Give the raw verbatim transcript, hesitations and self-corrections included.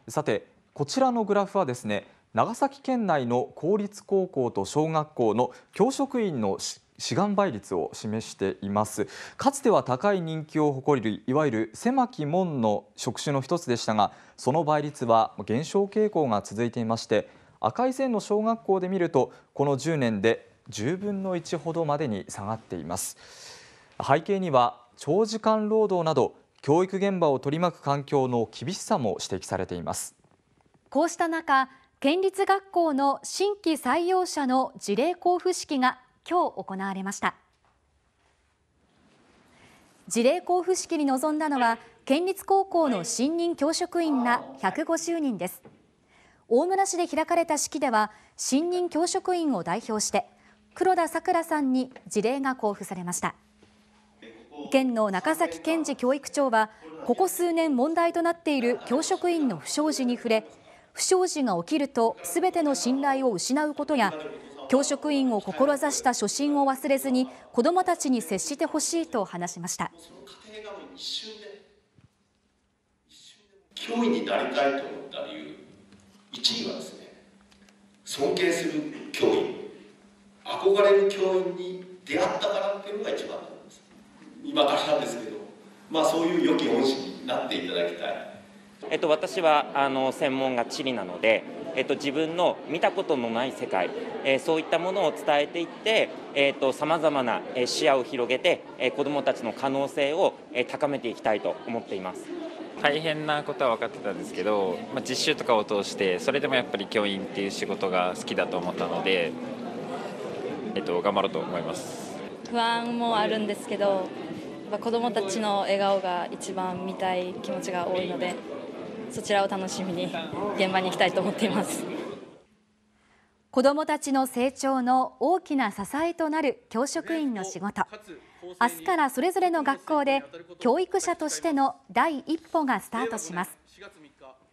さて、こちらのグラフはですね、長崎県内の公立高校と小学校の教職員の志願倍率を示しています。かつては高い人気を誇るいわゆる狭き門の職種の一つでしたが、その倍率は減少傾向が続いていまして、赤い線の小学校で見るとこのじゅうねんでじゅうぶんのいちほどまでに下がっています。背景には長時間労働など教育現場を取り巻く環境の厳しさも指摘されています。 こうした中、県立学校の新規採用者の辞令交付式が今日行われました。辞令交付式に臨んだのは県立高校の新任教職員らひゃくごじゅうにんです。大村市で開かれた式では新任教職員を代表して黒田さくらさんに辞令が交付されました。県の中崎健二教育長はここ数年問題となっている教職員の不祥事に触れ、不祥事が起きるとすべての信頼を失うことや、教職員を志した初心を忘れずに子どもたちに接してほしいと話しました。 教員になりたいと思った理由、いちいはですね、尊敬する教員、憧れる教員に出会ったからっていうのが一番なんです。今からなんですけど、まあそういう良き恩師になっていただきたい。 えっと、私はあの専門が地理なので、えっと、自分の見たことのない世界、えー、そういったものを伝えていってさまざまな視野を広げて、えー、子どもたちの可能性を、えー、高めていきたいと思っています。 大変なことは分かってたんですけど、まあ、実習とかを通してそれでもやっぱり教員っていう仕事が好きだと思ったので、えっと、頑張ろうと思います。 不安もあるんですけど、子どもたちの笑顔が一番見たい気持ちが多いので、そちらを楽しみに現場に行きたいと思っています。 子どもたちの成長の大きな支えとなる教職員の仕事。明日からそれぞれの学校で教育者としての第一歩がスタートします。